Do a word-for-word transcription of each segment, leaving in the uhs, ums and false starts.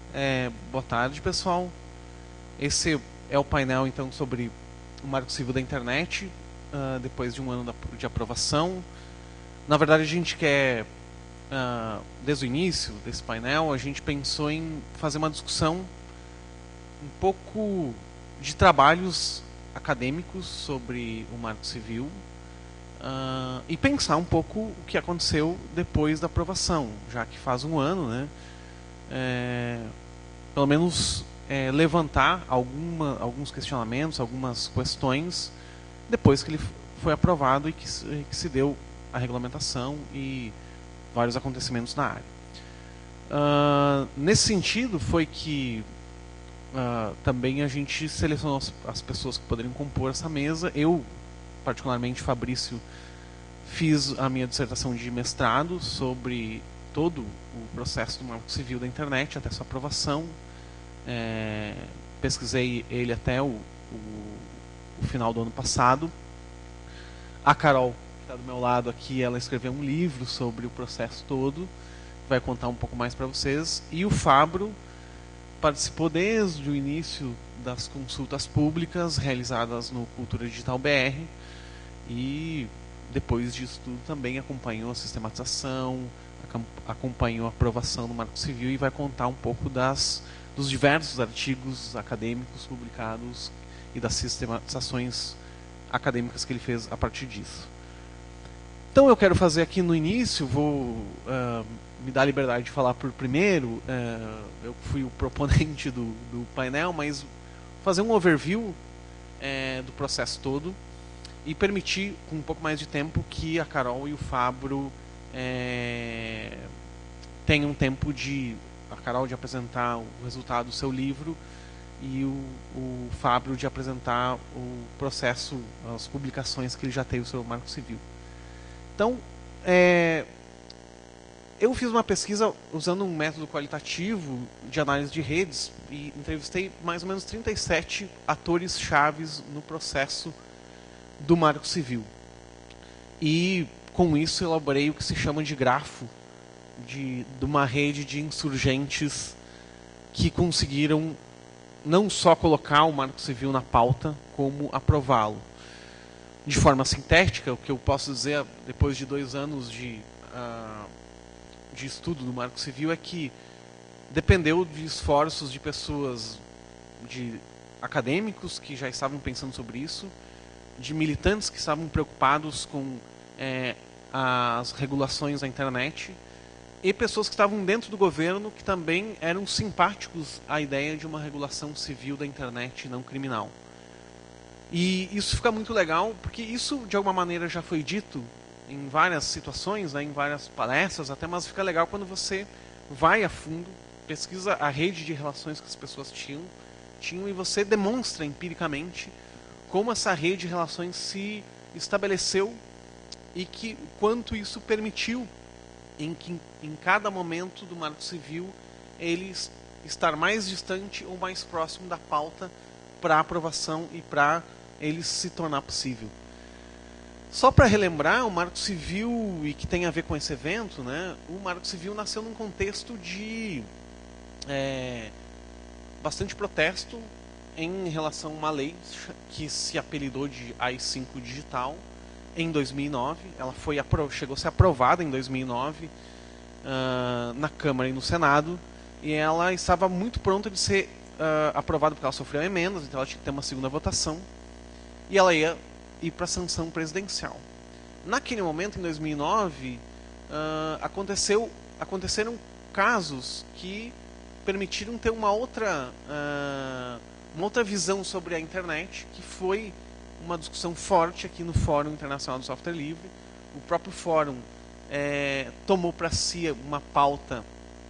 É, boa tarde, pessoal. Esse é o painel, então, sobre o Marco Civil da Internet, uh, depois de um ano de aprovação. Na verdade, a gente quer, uh, desde o início desse painel, a gente pensou em fazer uma discussão um pouco de trabalhos acadêmicos sobre o Marco Civil uh, e pensar um pouco o que aconteceu depois da aprovação, já que faz um ano, né? É, pelo menos é, levantar alguma, alguns questionamentos, algumas questões depois que ele foi aprovado e que, que se deu a regulamentação e vários acontecimentos na área. Uh, nesse sentido foi que uh, também a gente selecionou as, as pessoas que poderiam compor essa mesa. Eu, particularmente, Fabrício, fiz a minha dissertação de mestrado sobre todo o processo do Marco Civil da Internet até sua aprovação. É, pesquisei ele até o, o, o final do ano passado. A Carol, que está do meu lado aqui, ela escreveu um livro sobre o processo todo, vai contar um pouco mais para vocês. E o Fabro participou desde o início das consultas públicas realizadas no Cultura Digital B R e depois disso tudo também acompanhou a sistematização, acompanhou a aprovação do Marco Civil e vai contar um pouco das, dos diversos artigos acadêmicos publicados e das sistematizações acadêmicas que ele fez a partir disso. Então eu quero fazer aqui no início, vou uh, me dar a liberdade de falar por primeiro, uh, eu fui o proponente do, do painel, mas fazer um overview uh, do processo todo e permitir, com um pouco mais de tempo, que a Carol e o Fabro é, tenham tempo de a Carol de apresentar o resultado do seu livro e o, o Fabro de apresentar o processo, as publicações que ele já teve sobre o Marco Civil. Então, é, eu fiz uma pesquisa usando um método qualitativo de análise de redes e entrevistei mais ou menos trinta e sete atores chaves no processo do Marco Civil. E com isso elaborei o que se chama de grafo de, de uma rede de insurgentes que conseguiram não só colocar o Marco Civil na pauta, como aprová-lo. De forma sintética, o que eu posso dizer depois de dois anos de, uh, de estudo do Marco Civil é que dependeu de esforços de pessoas, de acadêmicos que já estavam pensando sobre isso, de militantes que estavam preocupados com é, as regulações da internet e pessoas que estavam dentro do governo que também eram simpáticos à ideia de uma regulação civil da internet não criminal. E isso fica muito legal porque isso de alguma maneira já foi dito em várias situações, né, em várias palestras até, mas fica legal quando você vai a fundo, pesquisa a rede de relações que as pessoas tinham, tinham e você demonstra empiricamente como essa rede de relações se estabeleceu e que quanto isso permitiu em que em cada momento do Marco Civil ele estar mais distante ou mais próximo da pauta para aprovação e para ele se tornar possível. Só para relembrar, o Marco Civil, e que tem a ver com esse evento, né, o Marco Civil nasceu num contexto de é, bastante protesto em relação a uma lei que se apelidou de A I cinco Digital em dois mil e nove. Ela foi chegou a ser aprovada em dois mil e nove uh, na Câmara e no Senado, e ela estava muito pronta de ser uh, aprovada porque ela sofreu emendas, então ela tinha que ter uma segunda votação e ela ia ir para a sanção presidencial. Naquele momento, em dois mil e nove, uh, aconteceu, aconteceram casos que permitiram ter uma outra uh, uma outra visão sobre a internet, que foi uma discussão forte aqui no Fórum Internacional do Software Livre. O próprio fórum é, tomou para si uma pauta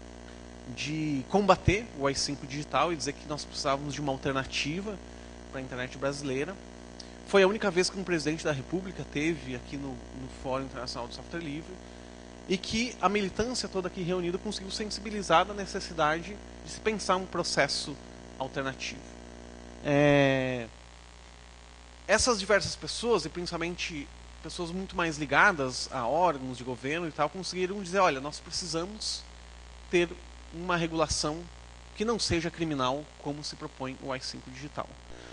de combater o A I cinco Digital e dizer que nós precisávamos de uma alternativa para a internet brasileira. Foi a única vez que um presidente da República teve aqui no, no Fórum Internacional do Software Livre e que a militância toda aqui reunida conseguiu sensibilizar da necessidade de se pensar um processo alternativo. É... Essas diversas pessoas, e principalmente pessoas muito mais ligadas a órgãos de governo e tal, conseguiram dizer, olha, nós precisamos ter uma regulação que não seja criminal como se propõe o A I cinco digital.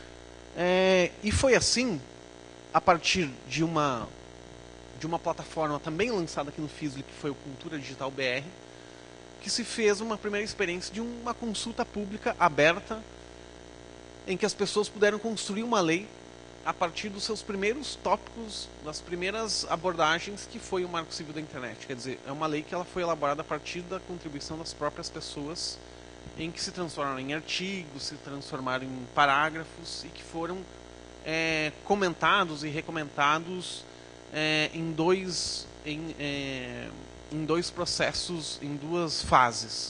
É, e foi assim, a partir de uma, de uma plataforma também lançada aqui no Fizli, que foi o Cultura Digital B R, que se fez uma primeira experiência de uma consulta pública aberta, em que as pessoas puderam construir uma lei a partir dos seus primeiros tópicos, das primeiras abordagens, que foi o Marco Civil da Internet. Quer dizer, é uma lei que ela foi elaborada a partir da contribuição das próprias pessoas, em que se transformaram em artigos, se transformaram em parágrafos e que foram é, comentados e recomentados é, em, dois, em, é, em dois processos, em duas fases.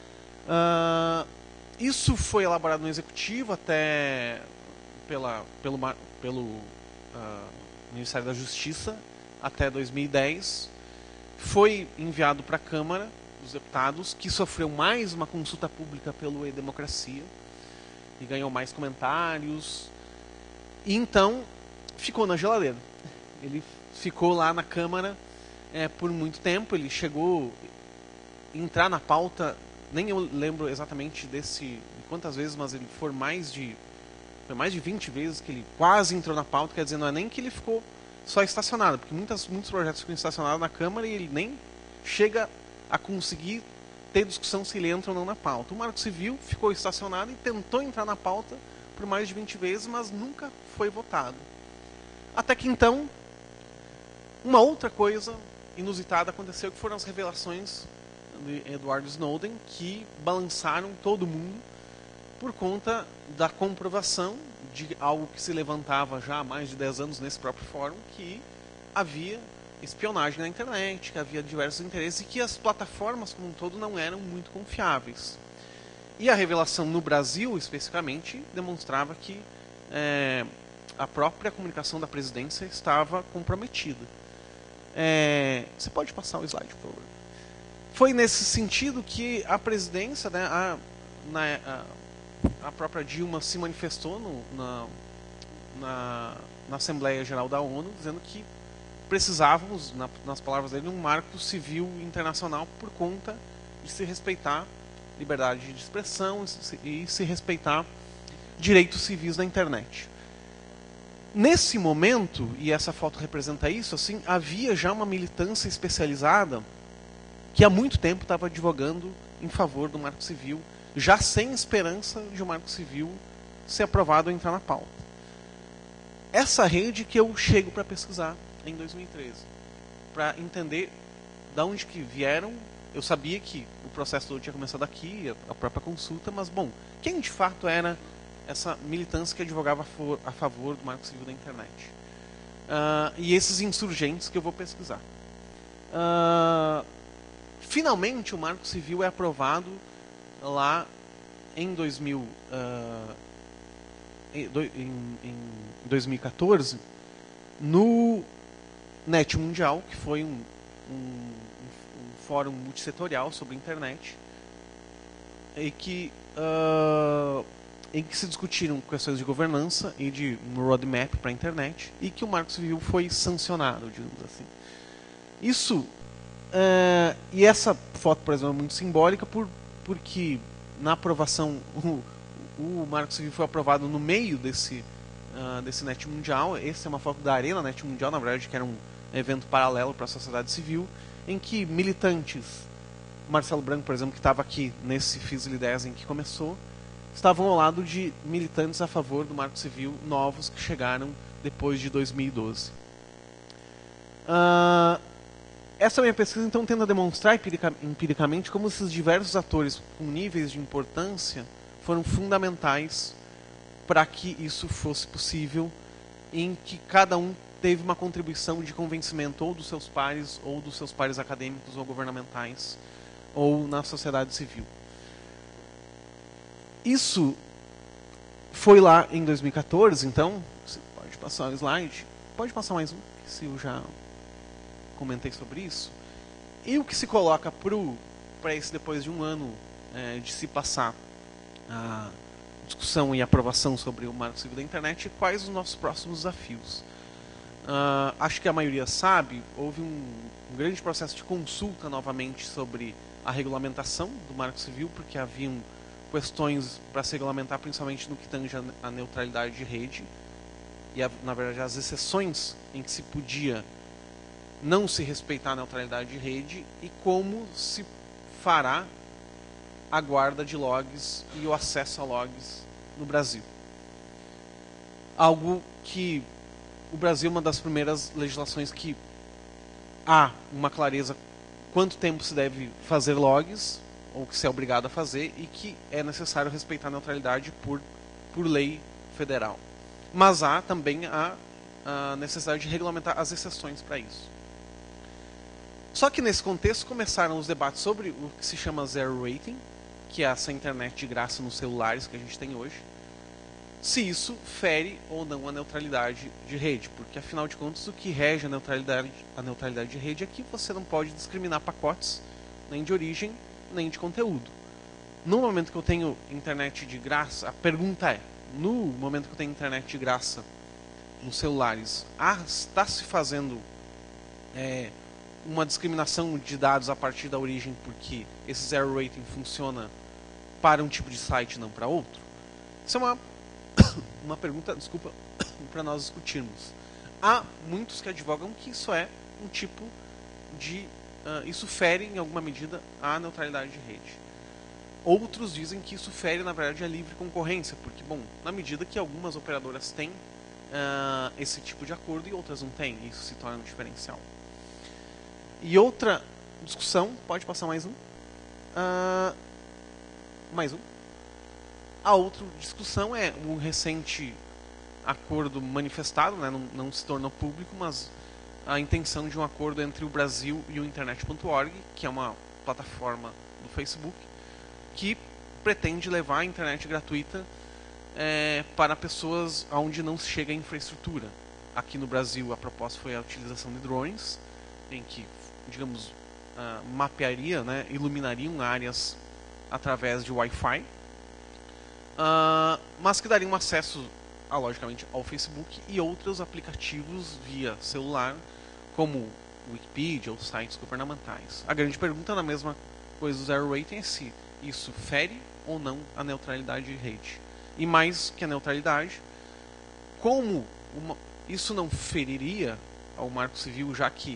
Uh, isso foi elaborado no Executivo até pela, pelo, pelo uh, Ministério da Justiça até dois mil e dez. Foi enviado para a Câmara dos Deputados, que sofreu mais uma consulta pública pelo E-Democracia e ganhou mais comentários. E então ficou na geladeira. Ele ficou lá na Câmara é, por muito tempo. Ele chegou a entrar na pauta, nem eu lembro exatamente desse, de quantas vezes, mas ele foi mais de foi mais de vinte vezes que ele quase entrou na pauta. Quer dizer, não é nem que ele ficou só estacionado, porque muitas, muitos projetos ficam estacionados na Câmara e ele nem chega a conseguir ter discussão se ele entra ou não na pauta. O Marco Civil ficou estacionado e tentou entrar na pauta por mais de vinte vezes, mas nunca foi votado. Até que então, uma outra coisa inusitada aconteceu, que foram as revelações de Edward Snowden, que balançaram todo mundo por conta da comprovação de algo que se levantava já há mais de dez anos nesse próprio fórum, que havia espionagem na internet, que havia diversos interesses e que as plataformas como um todo não eram muito confiáveis. E a revelação no Brasil, especificamente, demonstrava que é, a própria comunicação da presidência estava comprometida. É, você pode passar o slide, por favor? Foi nesse sentido que a presidência, né, a, na, a, a própria Dilma se manifestou no, na, na, na Assembleia Geral da ONU, dizendo que precisávamos, na, nas palavras dele, um marco civil internacional por conta de se respeitar liberdade de expressão e se, e se respeitar direitos civis na internet. Nesse momento, e essa foto representa isso, assim, havia já uma militância especializada que há muito tempo estava advogando em favor do Marco Civil, já sem esperança de o Marco Civil ser aprovado ou entrar na pauta. Essa rede que eu chego para pesquisar em dois mil e treze, para entender de onde que vieram. Eu sabia que o processo todo tinha começado aqui, a própria consulta, mas, bom, quem de fato era essa militância que advogava a favor do Marco Civil da internet? Uh, e esses insurgentes que eu vou pesquisar. Uh, finalmente, o Marco Civil é aprovado lá em, dois mil, uh, em, em dois mil e quatorze, no Net Mundial, que foi um, um, um fórum multissetorial sobre a internet, e que, uh, em que se discutiram questões de governança e de um roadmap para a internet, e que o Marco Civil foi sancionado, digamos assim. Isso, uh, e essa foto, por exemplo, é muito simbólica, por, porque na aprovação, o, o Marco Civil foi aprovado no meio desse, uh, desse Net Mundial. Essa é uma foto da Arena Net Mundial, na verdade, que era um evento paralelo para a sociedade civil, em que militantes, Marcelo Branco, por exemplo, que estava aqui nesse Fizli dez em que começou, estavam ao lado de militantes a favor do Marco Civil novos que chegaram depois de dois mil e doze. Uh, essa minha pesquisa, então, tenta demonstrar empirica, empiricamente como esses diversos atores com níveis de importância foram fundamentais para que isso fosse possível, em que cada um teve uma contribuição de convencimento ou dos seus pares, ou dos seus pares acadêmicos ou governamentais, ou na sociedade civil. Isso foi lá em dois mil e quatorze, então, você pode passar o slide, pode passar mais um, se eu já comentei sobre isso. E o que se coloca para esse, depois de um ano é, de se passar a discussão e aprovação sobre o Marco Civil da internet, quais os nossos próximos desafios? Uh, acho que a maioria sabe, houve um, um grande processo de consulta novamente sobre a regulamentação do Marco Civil, porque haviam questões para se regulamentar, principalmente no que tange a neutralidade de rede e, a, na verdade, as exceções em que se podia não se respeitar a neutralidade de rede e como se fará a guarda de logs e o acesso a logs no Brasil. Algo que o Brasil é uma das primeiras legislações que há uma clareza quanto tempo se deve fazer logs, ou que se é obrigado a fazer, e que é necessário respeitar a neutralidade por, por lei federal. Mas há também a, a necessidade de regulamentar as exceções para isso. Só que nesse contexto começaram os debates sobre o que se chama zero rating, que é essa internet de graça nos celulares que a gente tem hoje, se isso fere ou não a neutralidade de rede, porque afinal de contas o que rege a neutralidade, a neutralidade de rede é que você não pode discriminar pacotes nem de origem nem de conteúdo. No momento que eu tenho internet de graça, a pergunta é, no momento que eu tenho internet de graça nos celulares, ah, está se fazendo é, uma discriminação de dados a partir da origem porque esse zero rating funciona para um tipo de site e não para outro? Isso é uma uma pergunta, desculpa, para nós discutirmos. Há muitos que advogam que isso é um tipo de... Uh, isso fere, em alguma medida, a neutralidade de rede. Outros dizem que isso fere, na verdade, a livre concorrência, porque, bom, na medida que algumas operadoras têm uh, esse tipo de acordo e outras não têm, isso se torna um diferencial. E outra discussão, pode passar mais um? Uh, mais um? A outra discussão é um recente acordo manifestado, né, não, não se tornou público, mas a intenção de um acordo entre o Brasil e o internet ponto org, que é uma plataforma do Facebook, que pretende levar a internet gratuita é, para pessoas onde não se chega a infraestrutura. Aqui no Brasil a proposta foi a utilização de drones, em que, digamos, uh, mapearia, né, iluminariam áreas através de Wi-Fi. Uh, mas que dariam acesso, a, logicamente, ao Facebook e outros aplicativos via celular, como o Wikipedia ou sites governamentais. A grande pergunta na mesma coisa do zero rating é se isso fere ou não a neutralidade de rede. E mais que a neutralidade, como uma, isso não feriria ao Marco Civil, já que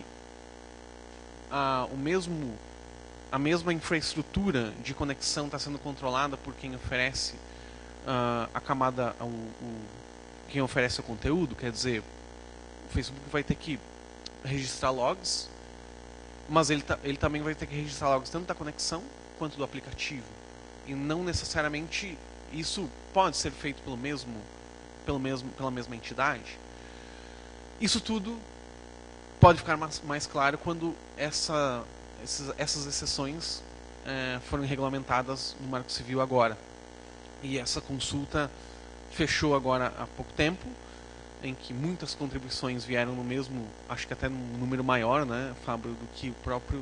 a, o mesmo, a mesma infraestrutura de conexão está sendo controlada por quem oferece Uh, a camada, o, o, quem oferece o conteúdo, quer dizer, o Facebook vai ter que registrar logs, mas ele, ta, ele também vai ter que registrar logs tanto da conexão quanto do aplicativo. E não necessariamente isso pode ser feito pelo mesmo, pelo mesmo, pela mesma entidade. Isso tudo pode ficar mais, mais claro quando essa, essas, essas exceções eh, foram regulamentadas no Marco Civil agora. E essa consulta fechou agora há pouco tempo, em que muitas contribuições vieram no mesmo, acho que até num número maior, né, Fábio, do que o próprio...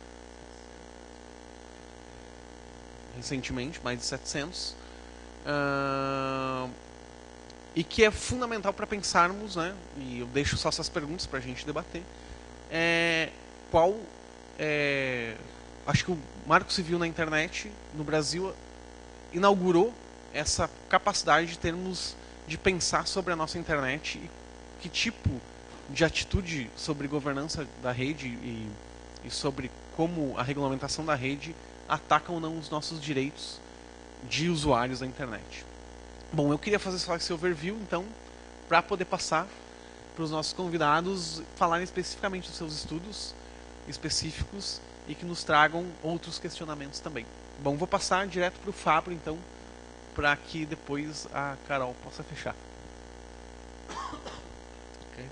recentemente, mais de setecentos. Uh, e que é fundamental para pensarmos, né, e eu deixo só essas perguntas para a gente debater, é, qual... É, acho que o Marco Civil na internet, no Brasil, inaugurou essa capacidade de termos de pensar sobre a nossa internet e que tipo de atitude sobre governança da rede e, e sobre como a regulamentação da rede ataca ou não os nossos direitos de usuários da internet. Bom, eu queria fazer só esse overview, então, para poder passar para os nossos convidados falarem especificamente dos seus estudos específicos e que nos tragam outros questionamentos também. Bom, vou passar direto para o Fábio, então, para que depois a Carol possa fechar. Okay.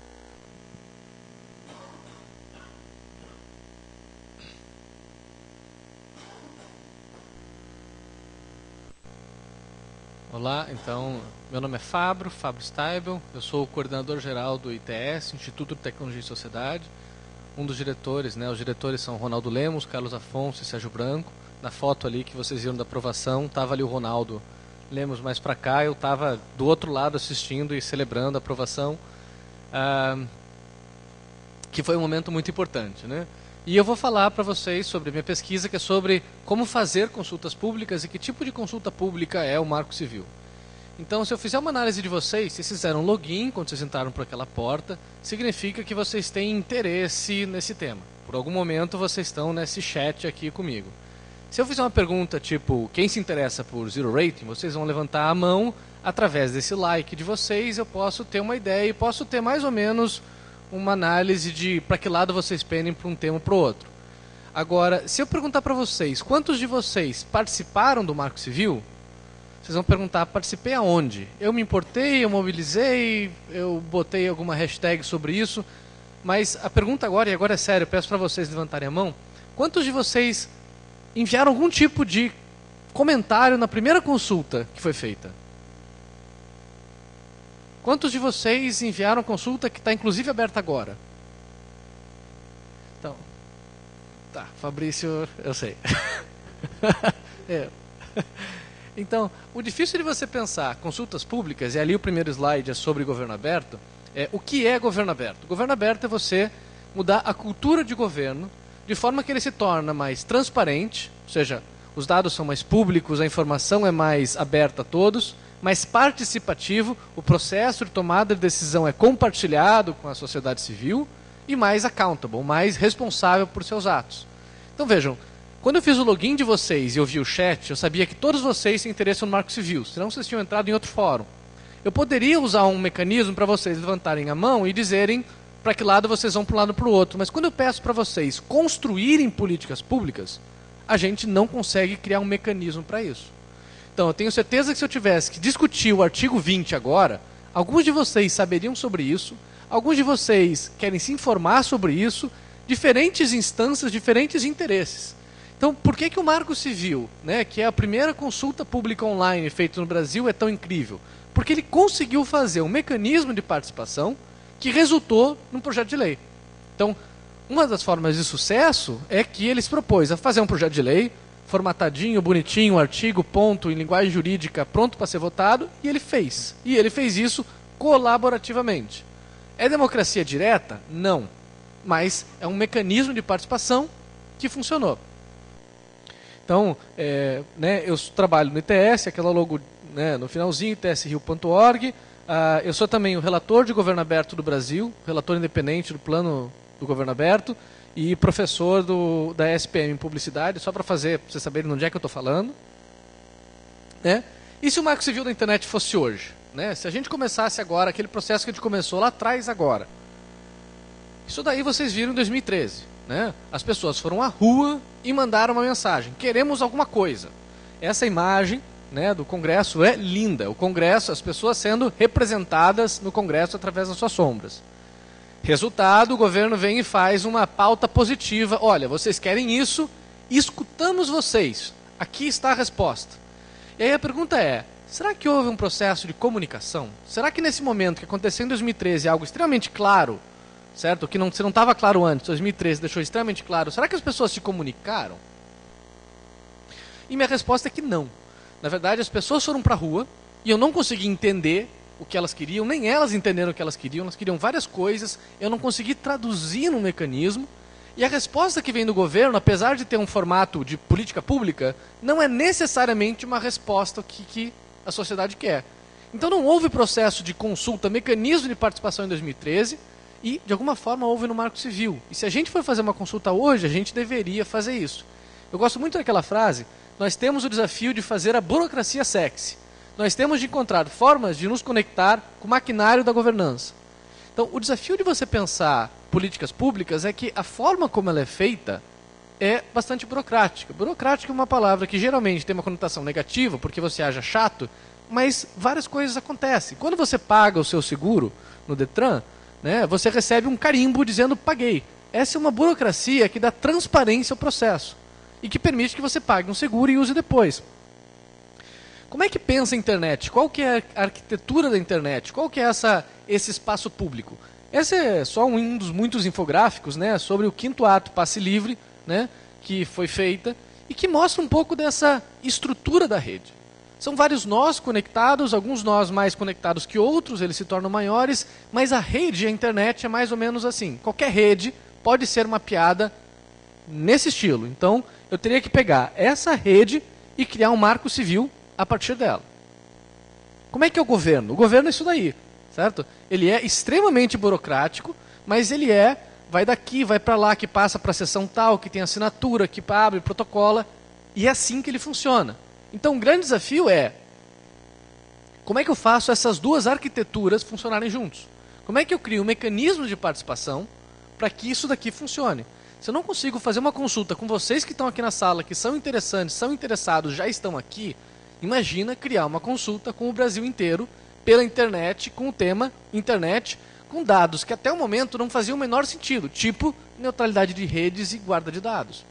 Olá, então, meu nome é Fábio, Fábio Steibel, eu sou o coordenador geral do I T S, Instituto de Tecnologia e Sociedade, um dos diretores, né, os diretores são Ronaldo Lemos, Carlos Afonso e Sérgio Branco. Na foto ali que vocês viram da aprovação, estava ali o Ronaldo Lemos mais para cá, eu estava do outro lado assistindo e celebrando a aprovação, ah, que foi um momento muito importante, né? E eu vou falar para vocês sobre a minha pesquisa, que é sobre como fazer consultas públicas e que tipo de consulta pública é o Marco Civil. Então, se eu fizer uma análise de vocês, vocês fizeram login quando vocês entraram por aquela porta, significa que vocês têm interesse nesse tema. Por algum momento vocês estão nesse chat aqui comigo. Se eu fizer uma pergunta tipo, quem se interessa por Zero Rating, vocês vão levantar a mão, através desse like de vocês eu posso ter uma ideia e posso ter mais ou menos uma análise de para que lado vocês pendem para um tema ou para o outro. Agora, se eu perguntar para vocês, quantos de vocês participaram do Marco Civil, vocês vão perguntar, participei aonde? Eu me importei, eu mobilizei, eu botei alguma hashtag sobre isso, mas a pergunta agora, e agora é sério, eu peço para vocês levantarem a mão, quantos de vocês enviaram algum tipo de comentário na primeira consulta que foi feita? Quantos de vocês enviaram consulta que está inclusive aberta agora? Então, tá, Fabrício, eu sei. é. Então, o difícil de você pensar consultas públicas, e ali o primeiro slide é sobre governo aberto, é o que é governo aberto? Governo aberto é você mudar a cultura de governo de forma que ele se torna mais transparente, ou seja, os dados são mais públicos, a informação é mais aberta a todos, mais participativo, o processo de tomada de decisão é compartilhado com a sociedade civil e mais accountable, mais responsável por seus atos. Então vejam, quando eu fiz o login de vocês e eu vi o chat, eu sabia que todos vocês têm interesse no Marco Civil, senão vocês tinham entrado em outro fórum. Eu poderia usar um mecanismo para vocês levantarem a mão e dizerem para que lado vocês vão para um lado para o outro, mas quando eu peço para vocês construírem políticas públicas, a gente não consegue criar um mecanismo para isso. Então, eu tenho certeza que se eu tivesse que discutir o artigo vinte agora, alguns de vocês saberiam sobre isso, alguns de vocês querem se informar sobre isso, diferentes instâncias, diferentes interesses. Então, por que que o Marco Civil, né, que é a primeira consulta pública online feita no Brasil, é tão incrível? Porque ele conseguiu fazer um mecanismo de participação que resultou num projeto de lei. Então, uma das formas de sucesso é que ele se propôs a fazer um projeto de lei, formatadinho, bonitinho, um artigo, ponto, em linguagem jurídica, pronto para ser votado, e ele fez. E ele fez isso colaborativamente. É democracia direta? Não. Mas é um mecanismo de participação que funcionou. Então, é, né, eu trabalho no I T S, aquela logo, né, no finalzinho, I T S rio ponto org. Uh, eu sou também o relator de governo aberto do Brasil, relator independente do plano do governo aberto, e professor do, da S P M em publicidade, só para fazer, para vocês saberem onde é que eu estou falando. Né? E se o Marco Civil da internet fosse hoje? Né? Se a gente começasse agora, aquele processo que a gente começou lá atrás agora. Isso daí vocês viram em dois mil e treze. Né? As pessoas foram à rua e mandaram uma mensagem. Queremos alguma coisa. Essa imagem, né, do Congresso é linda. O Congresso, as pessoas sendo representadas no Congresso através das suas sombras. Resultado, o governo vem e faz uma pauta positiva. Olha, vocês querem isso, escutamos vocês. Aqui está a resposta. E aí a pergunta é, será que houve um processo de comunicação? Será que nesse momento que aconteceu em dois mil e treze algo extremamente claro, certo? Que não, se não estava claro antes, dois mil e treze deixou extremamente claro, será que as pessoas se comunicaram? E minha resposta é que não. Na verdade, as pessoas foram para a rua e eu não consegui entender o que elas queriam, nem elas entenderam o que elas queriam, elas queriam várias coisas, eu não consegui traduzir num mecanismo, e a resposta que vem do governo, apesar de ter um formato de política pública, não é necessariamente uma resposta que, que a sociedade quer. Então não houve processo de consulta, mecanismo de participação em dois mil e treze, e de alguma forma houve no Marco Civil. E se a gente for fazer uma consulta hoje, a gente deveria fazer isso. Eu gosto muito daquela frase, nós temos o desafio de fazer a burocracia sexy. Nós temos de encontrar formas de nos conectar com o maquinário da governança. Então, o desafio de você pensar políticas públicas é que a forma como ela é feita é bastante burocrática. Burocrática é uma palavra que geralmente tem uma conotação negativa, porque você acha chato, mas várias coisas acontecem. Quando você paga o seu seguro no Detran, né, você recebe um carimbo dizendo paguei. Essa é uma burocracia que dá transparência ao processo e que permite que você pague um seguro e use depois. Como é que pensa a internet? Qual que é a arquitetura da internet? Qual que é essa, esse espaço público? Esse é só um dos muitos infográficos, né, sobre o quinto ato passe livre, né, que foi feita e que mostra um pouco dessa estrutura da rede. São vários nós conectados, alguns nós mais conectados que outros, eles se tornam maiores, mas a rede, a internet é mais ou menos assim. Qualquer rede pode ser mapeada nesse estilo. Então, eu teria que pegar essa rede e criar um marco civil a partir dela. Como é que é o governo? O governo é isso daí, certo? Ele é extremamente burocrático, mas ele é, vai daqui, vai para lá, que passa para a seção tal, que tem assinatura, que abre, protocola, e é assim que ele funciona. Então, o grande desafio é, como é que eu faço essas duas arquiteturas funcionarem juntos? Como é que eu crio um mecanismo de participação para que isso daqui funcione? Se eu não consigo fazer uma consulta com vocês que estão aqui na sala, que são interessantes, são interessados, já estão aqui, imagina criar uma consulta com o Brasil inteiro, pela internet, com o tema internet, com dados que até o momento não faziam o menor sentido, tipo neutralidade de redes e guarda de dados.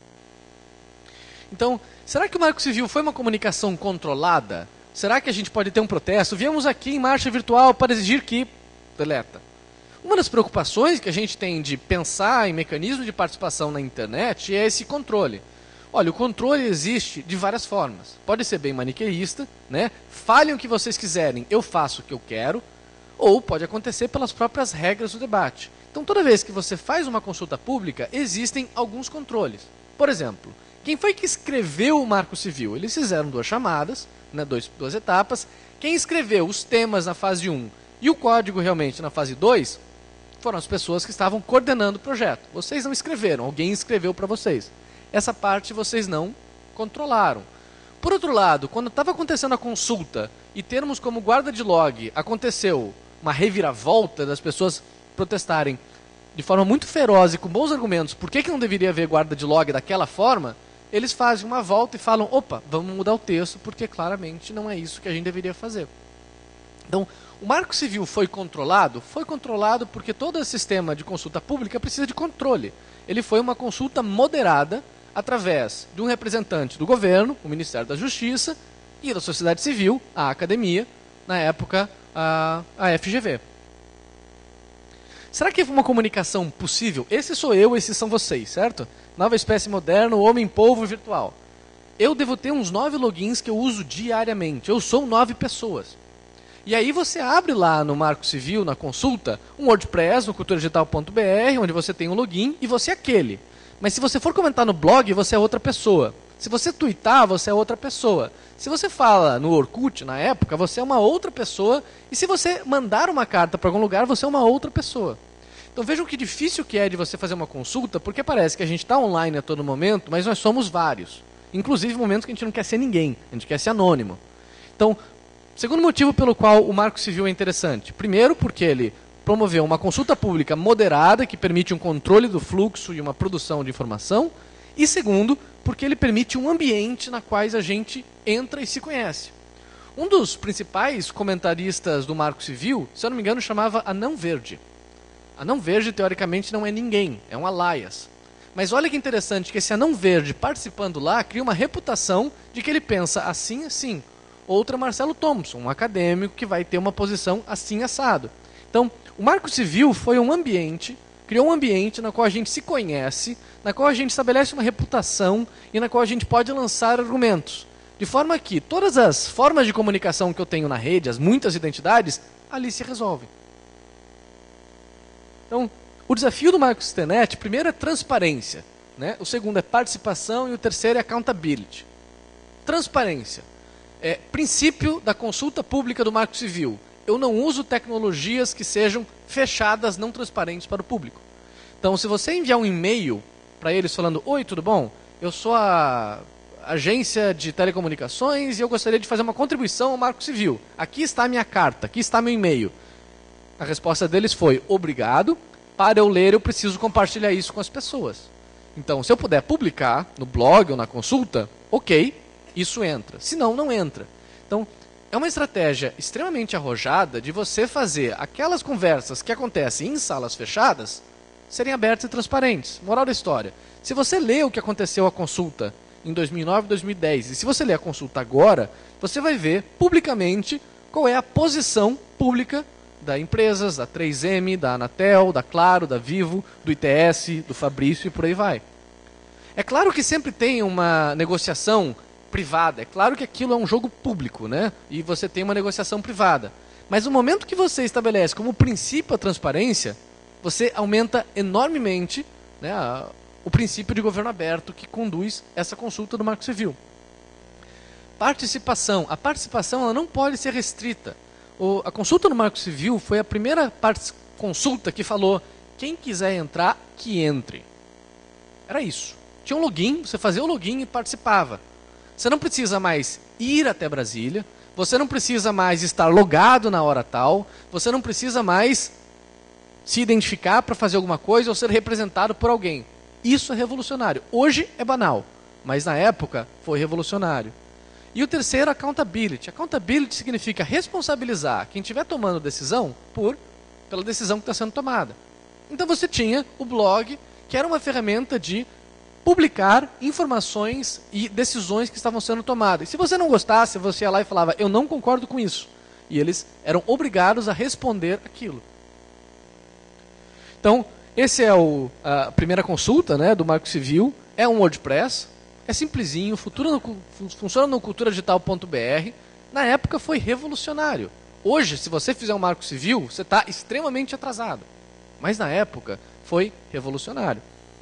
Então, será que o Marco Civil foi uma comunicação controlada? Será que a gente pode ter um protesto? Viemos aqui em marcha virtual para exigir que... deleta. Uma das preocupações que a gente tem de pensar em mecanismo de participação na internet é esse controle. Olha, o controle existe de várias formas. Pode ser bem maniqueísta, né? Falem o que vocês quiserem, eu faço o que eu quero, ou pode acontecer pelas próprias regras do debate. Então, toda vez que você faz uma consulta pública, existem alguns controles. Por exemplo, quem foi que escreveu o Marco Civil? Eles fizeram duas chamadas, né, dois, duas etapas. Quem escreveu os temas na fase um e o código realmente na fase dois foram as pessoas que estavam coordenando o projeto. Vocês não escreveram, alguém escreveu para vocês. Essa parte vocês não controlaram. Por outro lado, quando estava acontecendo a consulta e termos como guarda de log, aconteceu uma reviravolta das pessoas protestarem de forma muito feroz e com bons argumentos por que, que não deveria haver guarda de log daquela forma, eles fazem uma volta e falam, opa, vamos mudar o texto porque claramente não é isso que a gente deveria fazer. Então, o Marco Civil foi controlado? Foi controlado porque todo esse sistema de consulta pública precisa de controle. Ele foi uma consulta moderada através de um representante do governo, o Ministério da Justiça, e da sociedade civil, a academia, na época a, a F G V. Será que foi uma comunicação possível? Esse sou eu, esses são vocês, certo? Nova espécie moderna, homem-polvo virtual. Eu devo ter uns nove logins que eu uso diariamente. Eu sou nove pessoas. E aí você abre lá no Marco Civil, na consulta, um WordPress no cultura digital ponto b r, onde você tem um login e você é aquele. Mas se você for comentar no blog, você é outra pessoa. Se você twittar, você é outra pessoa. Se você fala no Orkut, na época, você é uma outra pessoa. E se você mandar uma carta para algum lugar, você é uma outra pessoa. Então vejam que difícil que é de você fazer uma consulta, porque parece que a gente está online a todo momento, mas nós somos vários. Inclusive momentos que a gente não quer ser ninguém, a gente quer ser anônimo. Então, segundo motivo pelo qual o Marco Civil é interessante. Primeiro, porque ele promoveu uma consulta pública moderada, que permite um controle do fluxo e uma produção de informação. E segundo, porque ele permite um ambiente na qual a gente entra e se conhece. Um dos principais comentaristas do Marco Civil, se eu não me engano, chamava Anão Verde. Anão Verde, teoricamente, não é ninguém, é um alias. Mas olha que interessante que esse Anão Verde, participando lá, cria uma reputação de que ele pensa assim, assim. Outra, Marcelo Thompson, um acadêmico que vai ter uma posição assim, assado. Então, o Marco Civil foi um ambiente, criou um ambiente na qual a gente se conhece, na qual a gente estabelece uma reputação e na qual a gente pode lançar argumentos. De forma que todas as formas de comunicação que eu tenho na rede, as muitas identidades, ali se resolvem. Então, o desafio do Marco Cisternet, primeiro é transparência, né? O segundo é participação e o terceiro é accountability. Transparência. É, princípio da consulta pública do Marco Civil. Eu não uso tecnologias que sejam fechadas, não transparentes para o público. Então, se você enviar um e-mail para eles falando, oi, tudo bom? Eu sou a agência de telecomunicações e eu gostaria de fazer uma contribuição ao Marco Civil. Aqui está a minha carta, aqui está meu e-mail. A resposta deles foi, obrigado, para eu ler eu preciso compartilhar isso com as pessoas. Então, se eu puder publicar no blog ou na consulta, ok, isso entra. Se não, não entra. Então, é uma estratégia extremamente arrojada de você fazer aquelas conversas que acontecem em salas fechadas serem abertas e transparentes. Moral da história. Se você lê o que aconteceu a consulta em dois mil e nove, dois mil e dez, e se você ler a consulta agora, você vai ver publicamente qual é a posição pública da empresas, da três M, da Anatel, da Claro, da Vivo, do I T S, do Fabrício e por aí vai. É claro que sempre tem uma negociação privada. É claro que aquilo é um jogo público, né? E você tem uma negociação privada. Mas no momento que você estabelece como princípio a transparência, você aumenta enormemente, né, a, o princípio de governo aberto que conduz essa consulta do Marco Civil. Participação. A participação ela não pode ser restrita. O, a consulta do Marco Civil foi a primeira consulta que falou quem quiser entrar, que entre. Era isso. Tinha um login, você fazia o login e participava. Você não precisa mais ir até Brasília, você não precisa mais estar logado na hora tal, você não precisa mais se identificar para fazer alguma coisa ou ser representado por alguém. Isso é revolucionário. Hoje é banal, mas na época foi revolucionário. E o terceiro, accountability. Accountability significa responsabilizar quem estiver tomando decisão por, pela decisão que está sendo tomada. Então você tinha o blog, que era uma ferramenta de publicar informações e decisões que estavam sendo tomadas. E se você não gostasse, você ia lá e falava, eu não concordo com isso. E eles eram obrigados a responder aquilo. Então, esse é o, a primeira consulta, né, do Marco Civil. É um WordPress, é simplesinho, futura no, funciona no cultura digital ponto b r. Na época foi revolucionário. Hoje, se você fizer um Marco Civil, você está extremamente atrasado. Mas na época foi revolucionário.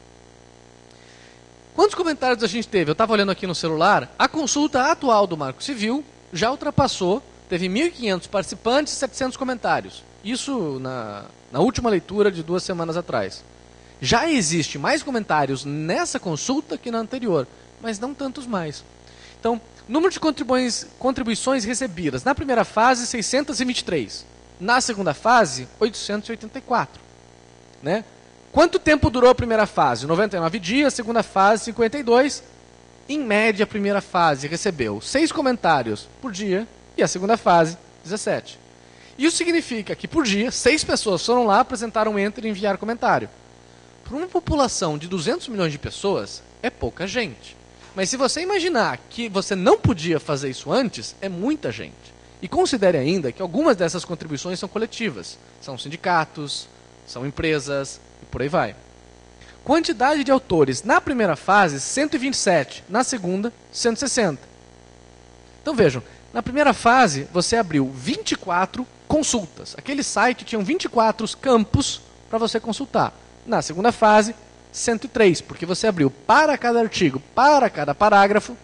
Quantos comentários a gente teve? Eu estava olhando aqui no celular. A consulta atual do Marco Civil já ultrapassou, teve mil e quinhentos participantes e setecentos comentários. Isso na, na última leitura de duas semanas atrás. Já existe mais comentários nessa consulta que na anterior, mas não tantos mais. Então, número de contribuições, contribuições recebidas. Na primeira fase, seiscentos e vinte e três. Na segunda fase, oitocentos e oitenta e quatro. Né? Quanto tempo durou a primeira fase? noventa e nove dias, segunda fase, cinquenta e dois. Em média, a primeira fase recebeu seis comentários por dia e a segunda fase, dezessete. Isso significa que por dia, seis pessoas foram lá, apresentaram um enter e enviaram comentário. Para uma população de duzentos milhões de pessoas, é pouca gente. Mas se você imaginar que você não podia fazer isso antes, é muita gente. E considere ainda que algumas dessas contribuições são coletivas. São sindicatos, são empresas e por aí vai. Quantidade de autores na primeira fase, cento e vinte e sete. Na segunda, cento e sessenta. Então vejam, na primeira fase você abriu vinte e quatro consultas. Aquele site tinha vinte e quatro campos para você consultar. Na segunda fase, cento e três, porque você abriu para cada artigo, para cada parágrafo,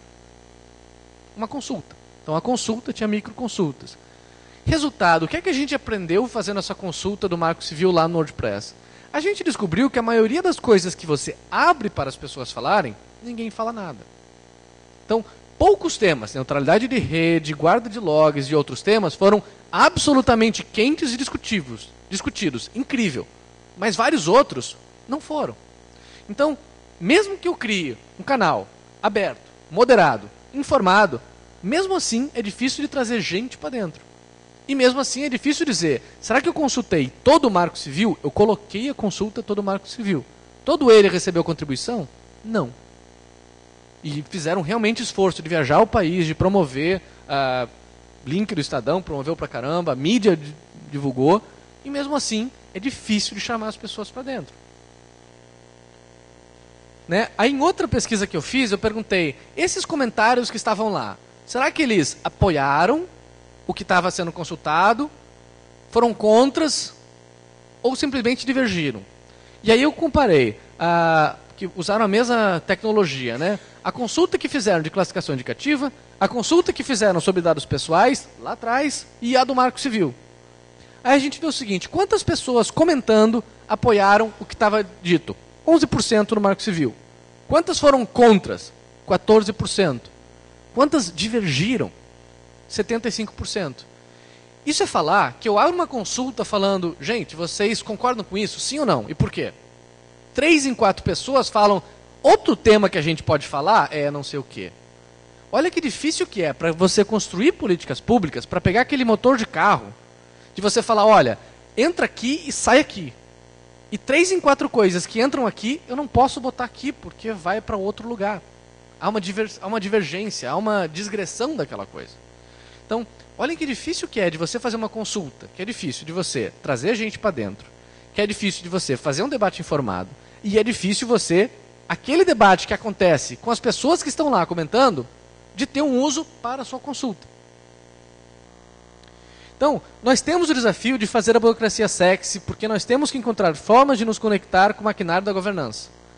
uma consulta. Então a consulta tinha microconsultas. Resultado, o que é que a gente aprendeu fazendo essa consulta do Marco Civil lá no WordPress? A gente descobriu que a maioria das coisas que você abre para as pessoas falarem, ninguém fala nada. Então, poucos temas, neutralidade de rede, guarda de logs e outros temas, foram absolutamente quentes e discutivos, discutidos. Incrível. Mas vários outros não foram. Então, mesmo que eu crie um canal aberto, moderado, informado, mesmo assim é difícil de trazer gente para dentro. E mesmo assim é difícil dizer, será que eu consultei todo o Marco Civil? Eu coloquei a consulta todo o Marco Civil. Todo ele recebeu contribuição? Não. E fizeram realmente esforço de viajar ao país, de promover, uh, link do Estadão, promoveu pra caramba, a mídia divulgou, e mesmo assim é difícil de chamar as pessoas para dentro. Né? Aí em outra pesquisa que eu fiz, eu perguntei, esses comentários que estavam lá, será que eles apoiaram o que estava sendo consultado, foram contras ou simplesmente divergiram? E aí eu comparei, a, que usaram a mesma tecnologia, né? A consulta que fizeram de classificação indicativa, a consulta que fizeram sobre dados pessoais, lá atrás, e a do Marco Civil. Aí a gente vê o seguinte, quantas pessoas comentando apoiaram o que estava dito? onze por cento no Marco Civil. Quantas foram contras? quatorze por cento. Quantas divergiram? setenta e cinco por cento. Isso é falar que eu abro uma consulta falando, gente, vocês concordam com isso? Sim ou não? E por quê? Três em quatro pessoas falam, outro tema que a gente pode falar é não sei o quê. Olha que difícil que é para você construir políticas públicas, para pegar aquele motor de carro, de você falar, olha, entra aqui e sai aqui. E três em quatro coisas que entram aqui, eu não posso botar aqui, porque vai para outro lugar. Há uma, diver, há uma divergência, há uma digressão daquela coisa. Então, olhem que difícil que é de você fazer uma consulta, que é difícil de você trazer gente para dentro, que é difícil de você fazer um debate informado, e é difícil você, aquele debate que acontece com as pessoas que estão lá comentando, de ter um uso para a sua consulta. Então, nós temos o desafio de fazer a burocracia sexy, porque nós temos que encontrar formas de nos conectar com o maquinário da governança.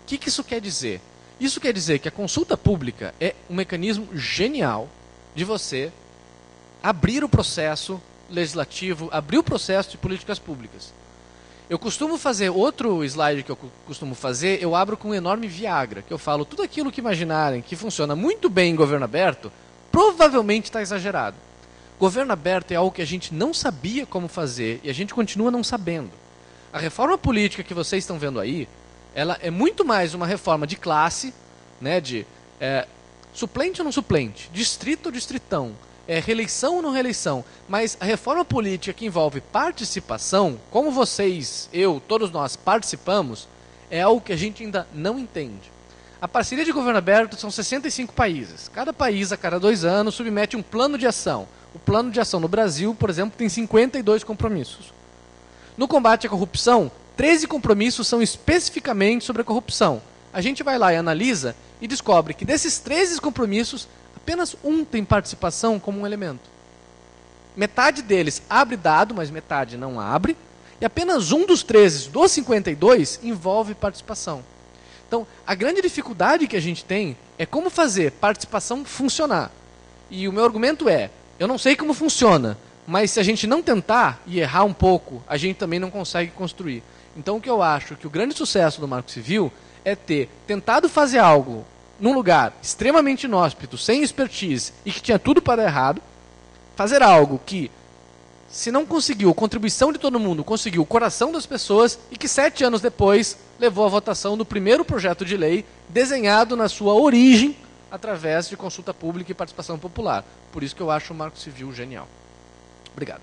O que, que isso quer dizer? Isso quer dizer que a consulta pública é um mecanismo genial de você abrir o processo legislativo, abrir o processo de políticas públicas. Eu costumo fazer, outro slide que eu costumo fazer, eu abro com um enorme Viagra, que eu falo, tudo aquilo que imaginarem que funciona muito bem em governo aberto, provavelmente está exagerado. Governo aberto é algo que a gente não sabia como fazer e a gente continua não sabendo. A reforma política que vocês estão vendo aí, ela é muito mais uma reforma de classe, né, de é, suplente ou não suplente, distrito ou distritão, é, reeleição ou não reeleição, mas a reforma política que envolve participação, como vocês, eu, todos nós participamos, é algo que a gente ainda não entende. A parceria de governo aberto são sessenta e cinco países. Cada país, a cada dois anos, submete um plano de ação. O plano de ação no Brasil, por exemplo, tem cinquenta e dois compromissos. No combate à corrupção, treze compromissos são especificamente sobre a corrupção. A gente vai lá e analisa e descobre que desses treze compromissos, apenas um tem participação como um elemento. Metade deles abre dado, mas metade não abre. E apenas um dos treze, dos cinquenta e dois, envolve participação. Então, a grande dificuldade que a gente tem é como fazer participação funcionar. E o meu argumento é, eu não sei como funciona, mas se a gente não tentar e errar um pouco, a gente também não consegue construir. Então, o que eu acho que o grande sucesso do Marco Civil é ter tentado fazer algo num lugar extremamente inóspito, sem expertise e que tinha tudo para dar errado, fazer algo que, se não conseguiu contribuição de todo mundo, conseguiu o coração das pessoas e que sete anos depois levou à votação do primeiro projeto de lei desenhado na sua origem através de consulta pública e participação popular. Por isso que eu acho o Marco Civil genial. Obrigado.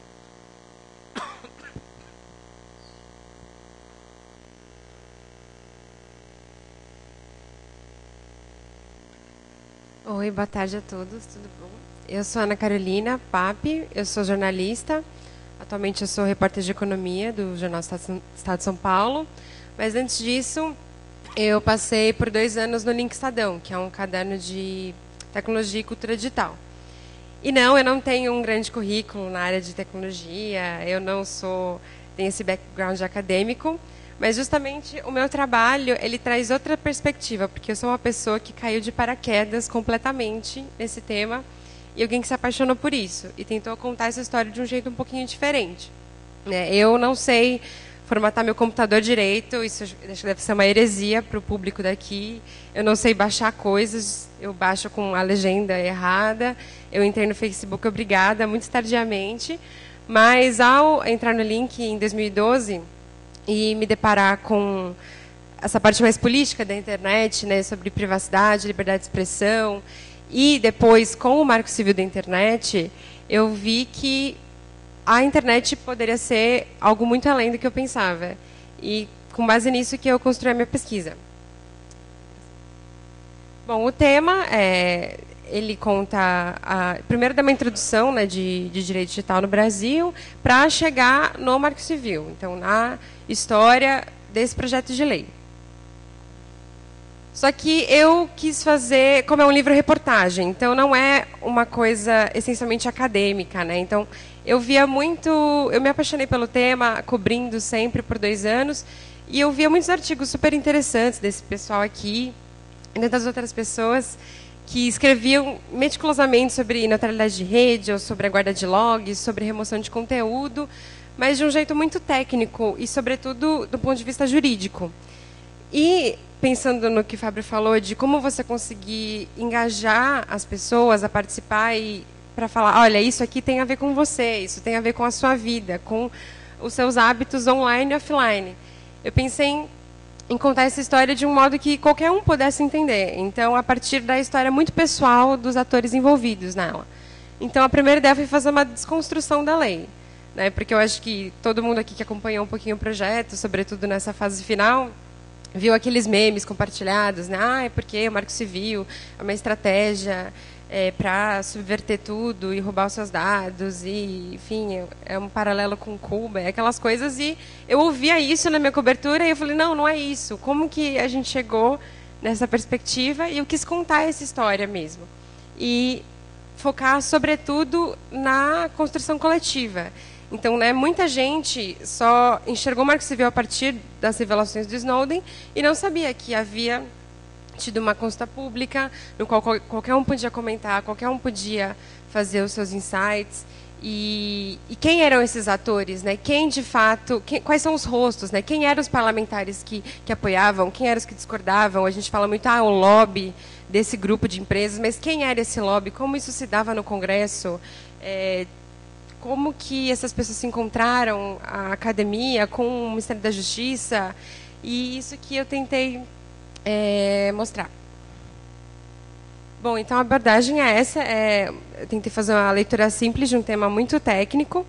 Oi, boa tarde a todos, tudo bom? Eu sou Ana Carolina Pape, eu sou jornalista, atualmente eu sou repórter de economia do Jornal Estado de São Paulo, mas antes disso eu passei por dois anos no Link Estadão, que é um caderno de tecnologia e cultura digital. E não, eu não tenho um grande currículo na área de tecnologia, eu não sou, tenho esse background acadêmico, mas justamente o meu trabalho, ele traz outra perspectiva, porque eu sou uma pessoa que caiu de paraquedas completamente nesse tema, e alguém que se apaixonou por isso, e tentou contar essa história de um jeito um pouquinho diferente. Eu não sei formatar meu computador direito, isso acho que deve ser uma heresia para o público daqui, eu não sei baixar coisas, eu baixo com a legenda errada, eu entrei no Facebook, obrigada, muito tardiamente, mas ao entrar no Link em dois mil e doze... e me deparar com essa parte mais política da internet, né, sobre privacidade, liberdade de expressão, e depois com o Marco Civil da internet, eu vi que a internet poderia ser algo muito além do que eu pensava. E com base nisso que eu construí a minha pesquisa. Bom, o tema é... ele conta, a, primeiro dá uma introdução, né, de, de direito digital no Brasil, para chegar no Marco Civil, então na história desse projeto de lei. Só que eu quis fazer, como é um livro-reportagem, então não é uma coisa essencialmente acadêmica, né? Então eu via muito, eu me apaixonei pelo tema, cobrindo sempre por dois anos, e eu via muitos artigos super interessantes desse pessoal aqui, e das outras pessoas, que escreviam meticulosamente sobre neutralidade de rede, ou sobre a guarda de logs, sobre remoção de conteúdo, mas de um jeito muito técnico e, sobretudo, do ponto de vista jurídico. E, pensando no que o Fábio falou, de como você conseguir engajar as pessoas a participar e para falar, olha, isso aqui tem a ver com você, isso tem a ver com a sua vida, com os seus hábitos online e offline. Eu pensei em em contar essa história de um modo que qualquer um pudesse entender. Então, a partir da história muito pessoal dos atores envolvidos nela. Então, a primeira ideia foi fazer uma desconstrução da lei, né? Porque eu acho que todo mundo aqui que acompanhou um pouquinho o projeto, sobretudo nessa fase final, viu aqueles memes compartilhados, né? Ah, é porque o Marco Civil é uma estratégia é, para subverter tudo e roubar os seus dados, e, enfim, é um paralelo com Cuba, é aquelas coisas, e eu ouvia isso na minha cobertura e eu falei, não, não é isso. Como que a gente chegou nessa perspectiva? E eu quis contar essa história mesmo. E focar, sobretudo, na construção coletiva. Então, né, muita gente só enxergou o Marco Civil a partir das revelações do Snowden e não sabia que havia tido uma consulta pública, no qual qualquer um podia comentar, qualquer um podia fazer os seus insights. E, e quem eram esses atores, né? Quem de fato, quem, quais são os rostos, né? Quem eram os parlamentares que, que apoiavam, quem eram os que discordavam? A gente fala muito, ah, o lobby desse grupo de empresas, mas quem era esse lobby? Como isso se dava no Congresso? É, como que essas pessoas se encontraram, a academia com o Ministério da Justiça? E isso que eu tentei é, mostrar. Bom, então a abordagem é essa. É, eu tentei fazer uma leitura simples de um tema muito técnico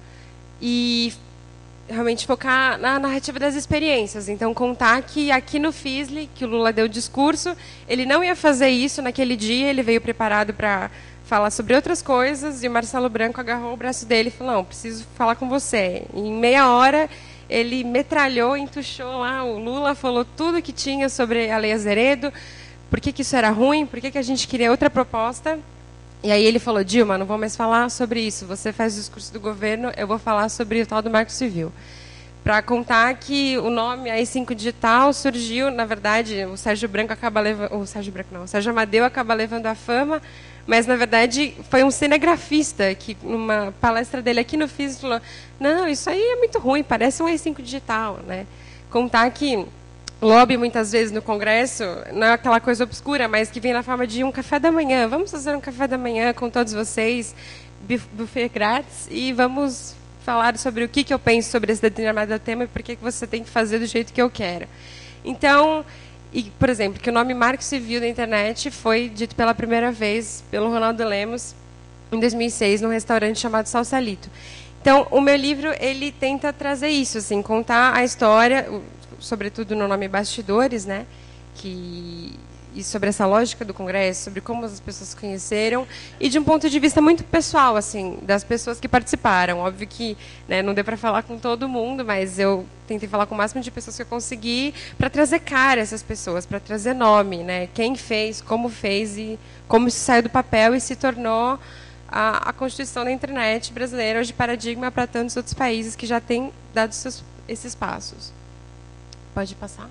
e realmente focar na narrativa das experiências. Então, contar que aqui no FISLE, que o Lula deu o discurso, ele não ia fazer isso naquele dia, ele veio preparado para falar sobre outras coisas e o Marcelo Branco agarrou o braço dele e falou, não, preciso falar com você. E em meia hora, ele metralhou, entuchou lá, o Lula falou tudo que tinha sobre a Lei Azeredo, por que, que isso era ruim, por que, que a gente queria outra proposta. E aí ele falou, Dilma, não vou mais falar sobre isso, você faz o discurso do governo, eu vou falar sobre o tal do Marco Civil. Para contar que o nome A I cinco Digital surgiu, na verdade, o Sérgio Branco acaba levando, o Sérgio Branco não, o Sérgio Amadeu acaba levando a fama, mas na verdade foi um cinegrafista que numa palestra dele aqui no FIS falou, não, isso aí é muito ruim, parece um A I cinco Digital, né? Contar que lobby, muitas vezes, no Congresso, não é aquela coisa obscura, mas que vem na forma de um café da manhã. Vamos fazer um café da manhã com todos vocês, buffet grátis, e vamos falar sobre o que, que eu penso sobre esse determinado tema e por que, que você tem que fazer do jeito que eu quero. Então, e, por exemplo, que o nome Marco Civil da internet foi dito pela primeira vez pelo Ronaldo Lemos, em dois mil e seis, num restaurante chamado Salsalito. Então, o meu livro, ele tenta trazer isso, assim, contar a história, sobretudo no nome Bastidores, né, que, e sobre essa lógica do Congresso, sobre como as pessoas se conheceram, e de um ponto de vista muito pessoal, assim, das pessoas que participaram. Óbvio que, né, não deu para falar com todo mundo, mas eu tentei falar com o máximo de pessoas que eu consegui para trazer cara a essas pessoas, para trazer nome, né, quem fez, como fez e como isso saiu do papel e se tornou a, a Constituição da internet brasileira, hoje paradigma para tantos outros países que já têm dado seus, esses passos. Pode passar.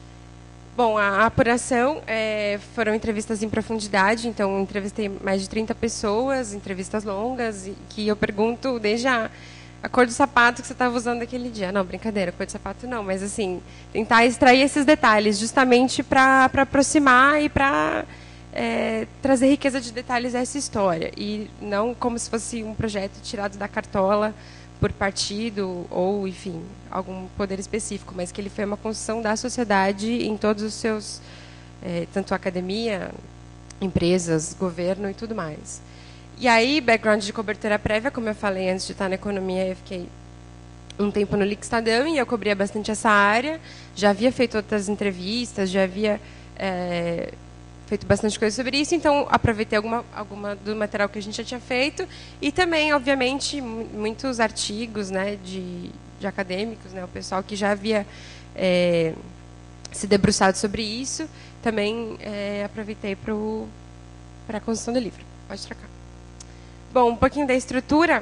Bom, a apuração é, foram entrevistas em profundidade, então entrevistei mais de trinta pessoas, entrevistas longas, e que eu pergunto desde a, a cor do sapato que você estava usando naquele dia. Não, brincadeira, cor do sapato não, mas assim, tentar extrair esses detalhes, justamente para aproximar e para é, trazer riqueza de detalhes a essa história, e não como se fosse um projeto tirado da cartola, por partido ou, enfim, algum poder específico, mas que ele foi uma construção da sociedade em todos os seus, é, tanto academia, empresas, governo e tudo mais. E aí, background de cobertura prévia, como eu falei antes de estar na economia, eu fiquei um tempo no Link Estadão e eu cobria bastante essa área, já havia feito outras entrevistas, já havia é, feito bastante coisa sobre isso, então aproveitei alguma, alguma do material que a gente já tinha feito e também, obviamente, muitos artigos, né, de, de acadêmicos, né, o pessoal que já havia é, se debruçado sobre isso, também é, aproveitei para a construção do livro. Pode trocar. Bom, um pouquinho da estrutura.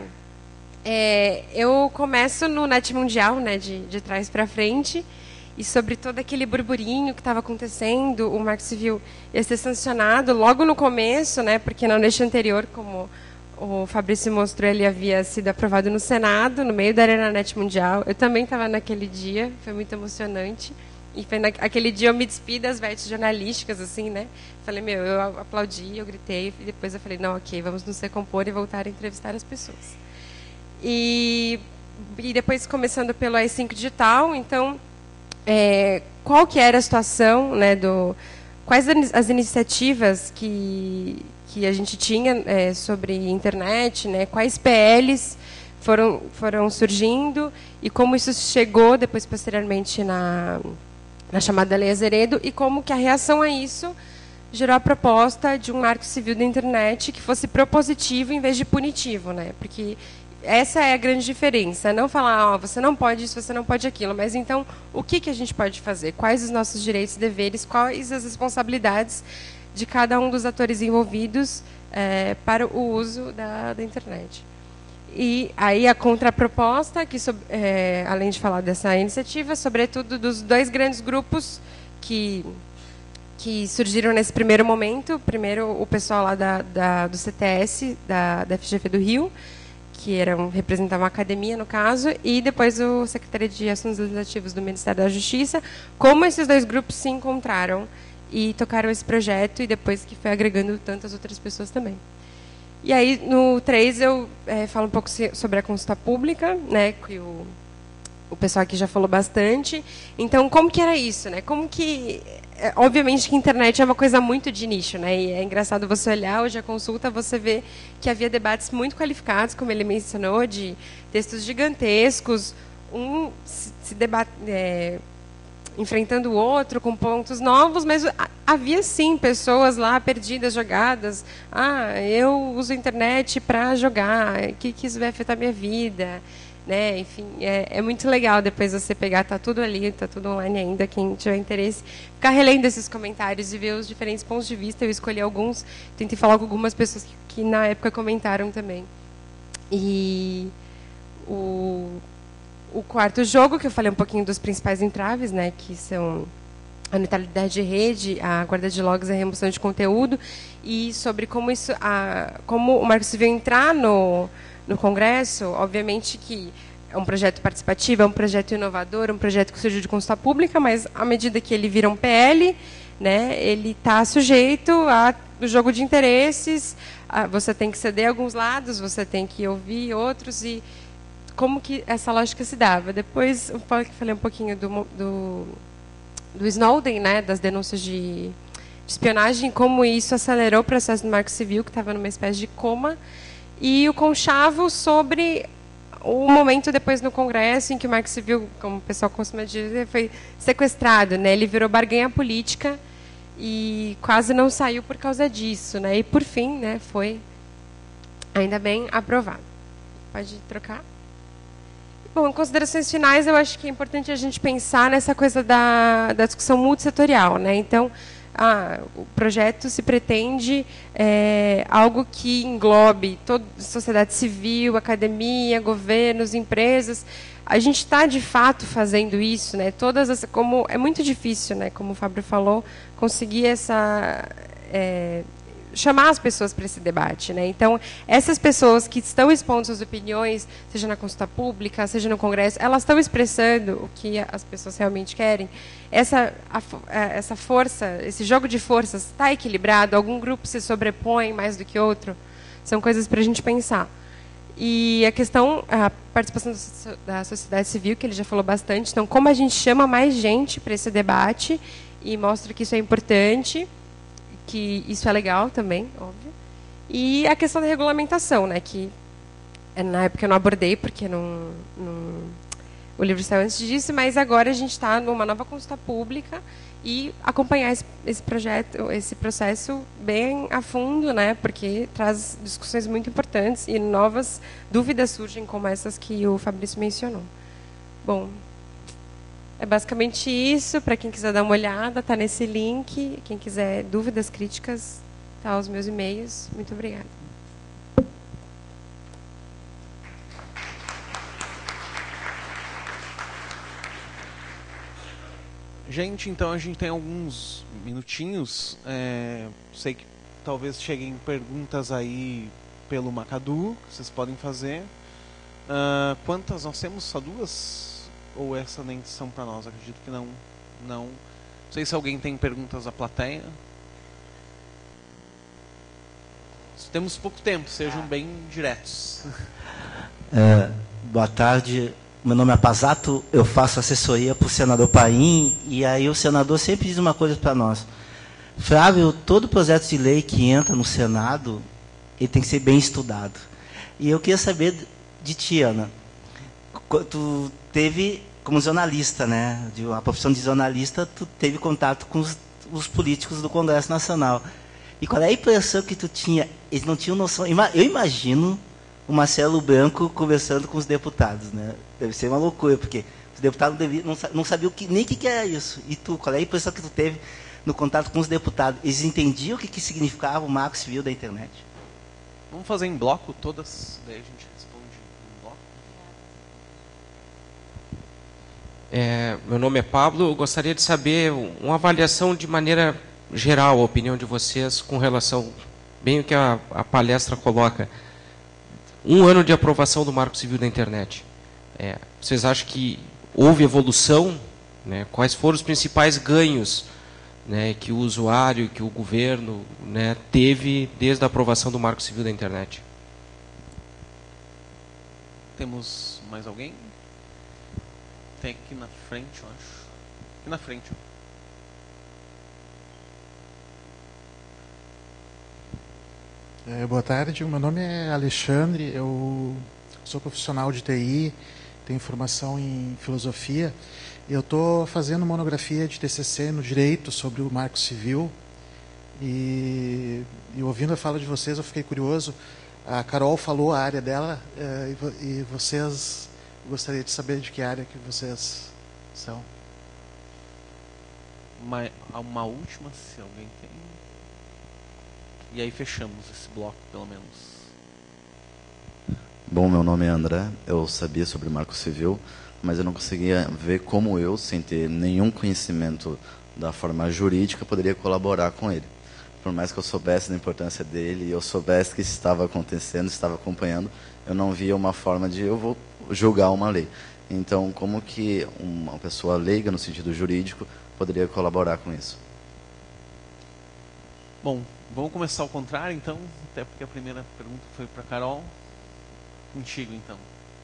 É, eu começo no Net Mundial, né, de, de trás para frente, e sobre todo aquele burburinho que estava acontecendo, o Marco Civil ia ser sancionado logo no começo, né, porque na noite anterior, como o Fabrício mostrou, ele havia sido aprovado no Senado, no meio da Arena Net Mundial. Eu também estava naquele dia, foi muito emocionante. E foi naquele dia eu me despedi das vestes jornalísticas, assim, né? Falei, meu, eu aplaudi, eu gritei, e depois eu falei, não, ok, vamos nos recompor e voltar a entrevistar as pessoas. E, e depois, começando pelo A I cinco Digital, então... É, qual que era a situação, né, do, quais as iniciativas que, que a gente tinha é, sobre internet, né, quais P Ls foram, foram surgindo e como isso chegou depois, posteriormente, na, na chamada Lei Azeredo e como que a reação a isso gerou a proposta de um marco civil da internet que fosse propositivo em vez de punitivo, né, porque... Essa é a grande diferença, não falar, oh, você não pode isso, você não pode aquilo, mas então, o que, que a gente pode fazer? Quais os nossos direitos e deveres, quais as responsabilidades de cada um dos atores envolvidos é, para o uso da, da internet? E aí a contraproposta, que é, além de falar dessa iniciativa, sobretudo dos dois grandes grupos que, que surgiram nesse primeiro momento. Primeiro, o pessoal lá da, da, do C T S, da, da F G F do Rio, que eram, representavam a academia, no caso, e depois o Secretaria de Assuntos Legislativos do Ministério da Justiça. Como esses dois grupos se encontraram e tocaram esse projeto, e depois que foi agregando tantas outras pessoas também. E aí, no três, eu é, falo um pouco sobre a consulta pública, né, que o, o pessoal aqui já falou bastante. Então, como que era isso? Né? Como que... É, obviamente que a internet é uma coisa muito de nicho, né? E é engraçado você olhar hoje a consulta, você vê que havia debates muito qualificados, como ele mencionou, de textos gigantescos, um se, se debate... É, enfrentando o outro com pontos novos, mas havia sim pessoas lá perdidas, jogadas. Ah, eu uso a internet para jogar, o que, que isso vai afetar a minha vida? Né? Enfim, é, é muito legal depois você pegar, tá tudo ali, tá tudo online ainda, quem tiver interesse, ficar relendo esses comentários e ver os diferentes pontos de vista. Eu escolhi alguns, tentei falar com algumas pessoas que, que na época comentaram também. E o... O quarto jogo, que eu falei um pouquinho dos principais entraves, né, que são a neutralidade de rede, a guarda de logs e a remoção de conteúdo, e sobre como, isso, a, como o Marco Civil entrar no, no Congresso. Obviamente que é um projeto participativo, é um projeto inovador, um projeto que surgiu de consulta pública, mas à medida que ele vira um P L, né, ele está sujeito ao jogo de interesses, a, você tem que ceder alguns lados, você tem que ouvir outros, e como que essa lógica se dava. Depois, eu falei um pouquinho do, do, do Snowden, né, das denúncias de, de espionagem, como isso acelerou o processo do Marco Civil, que estava numa espécie de coma, e o conchavo sobre o momento depois no Congresso em que o Marco Civil, como o pessoal costuma dizer, foi sequestrado, né, ele virou barganha política e quase não saiu por causa disso, né, e por fim, né, foi ainda bem aprovado. Pode trocar? Bom, em considerações finais, eu acho que é importante a gente pensar nessa coisa da, da discussão multissetorial, né? Então, ah, o projeto se pretende é, algo que englobe toda a sociedade civil, academia, governos, empresas. A gente está, de fato, fazendo isso, né? Todas as, como, é muito difícil, né? Como o Fábio falou, conseguir essa... É, chamar as pessoas para esse debate, né? Então, essas pessoas que estão expondo suas opiniões, seja na consulta pública, seja no Congresso, elas estão expressando o que as pessoas realmente querem. Essa, a, essa força, esse jogo de forças está equilibrado? Algum grupo se sobrepõe mais do que outro? São coisas para a gente pensar. E a questão, a participação da sociedade civil, que ele já falou bastante. Então, como a gente chama mais gente para esse debate e mostra que isso é importante, que isso é legal também, óbvio. E a questão da regulamentação, né, que na época eu não abordei, porque não, não, o livro saiu antes disso, mas agora a gente está numa nova consulta pública e acompanhar esse, esse projeto, esse processo bem a fundo, né, porque traz discussões muito importantes e novas dúvidas surgem, como essas que o Fabrício mencionou. Bom, é basicamente isso. Para quem quiser dar uma olhada, está nesse link. Quem quiser dúvidas, críticas, tá os meus e-mails. Muito obrigada. Gente, então a gente tem alguns minutinhos. É, sei que talvez cheguem perguntas aí pelo Macadu, que vocês podem fazer. Uh, quantas nós temos? Só duas? Ou essa nem são para nós? Acredito que não, não. Não sei se alguém tem perguntas da plateia. Temos pouco tempo, sejam bem diretos. É, boa tarde, meu nome é Pazato, eu faço assessoria para o senador Paim, e aí o senador sempre diz uma coisa para nós. Flávio, todo projeto de lei que entra no Senado, ele tem que ser bem estudado. E eu queria saber de ti, Ana. Tu teve, como jornalista, né, de uma profissão de jornalista, tu teve contato com os, os políticos do Congresso Nacional. E qual é a impressão que tu tinha? Eles não tinham noção. Eu imagino o Marcelo Branco conversando com os deputados, né? Deve ser uma loucura, porque os deputados deviam, não, não sabiam que, nem o que, que era isso. E tu, qual é a impressão que tu teve no contato com os deputados? Eles entendiam o que, que significava o Marco Civil da internet? Vamos fazer em bloco todas, daí a gente responde. responde no bloco. É, meu nome é Pablo. Eu gostaria de saber uma avaliação de maneira geral, a opinião de vocês com relação, bem o que a, a palestra coloca, um ano de aprovação do Marco Civil da Internet. É, vocês acham que houve evolução? Né? Quais foram os principais ganhos, né, que o usuário, que o governo, né, teve desde a aprovação do Marco Civil da Internet? Temos mais alguém? Tem aqui na frente, eu acho. Aqui na frente. É, boa tarde, o meu nome é Alexandre, eu sou profissional de T I, tenho formação em filosofia. Eu estou fazendo monografia de T C C no Direito sobre o Marco Civil e, e ouvindo a fala de vocês eu fiquei curioso. A Carol falou a área dela é, e, e vocês, gostaria de saber de que área que vocês são. Uma, uma última, se alguém tem. E aí fechamos esse bloco, pelo menos. Bom, meu nome é André, eu sabia sobre o Marco Civil, mas eu não conseguia ver como eu, sem ter nenhum conhecimento da forma jurídica, poderia colaborar com ele. Por mais que eu soubesse da importância dele e eu soubesse que isso estava acontecendo, estava acompanhando, eu não via uma forma de eu vou julgar uma lei. Então, como que uma pessoa leiga no sentido jurídico poderia colaborar com isso? Bom, vamos começar ao contrário, então, até porque a primeira pergunta foi para a Carol. Contigo, então.